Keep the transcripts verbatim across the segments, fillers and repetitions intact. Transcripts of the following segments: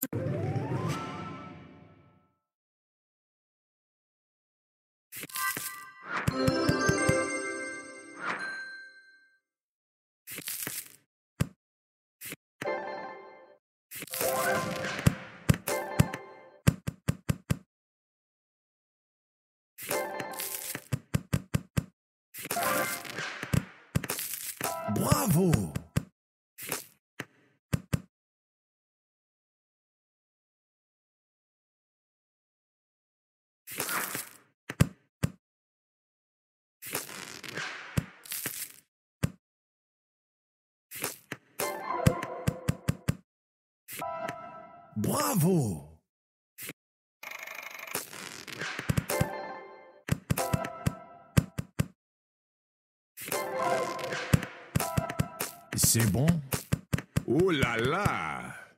Bravo! Bravo! C'est bon? Oh là là!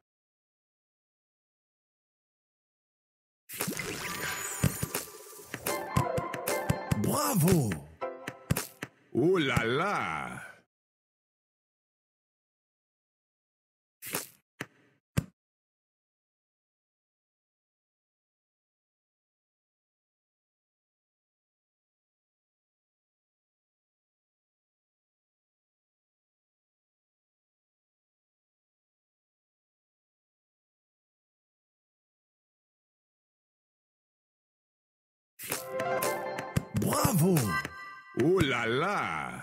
Bravo! Oh là là! Bravo! Oh là là!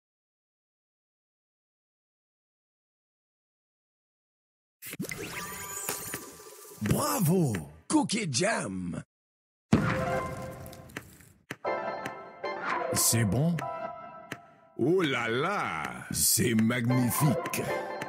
Bravo! Cookie Jam! C'est bon? Oh là là! C'est magnifique!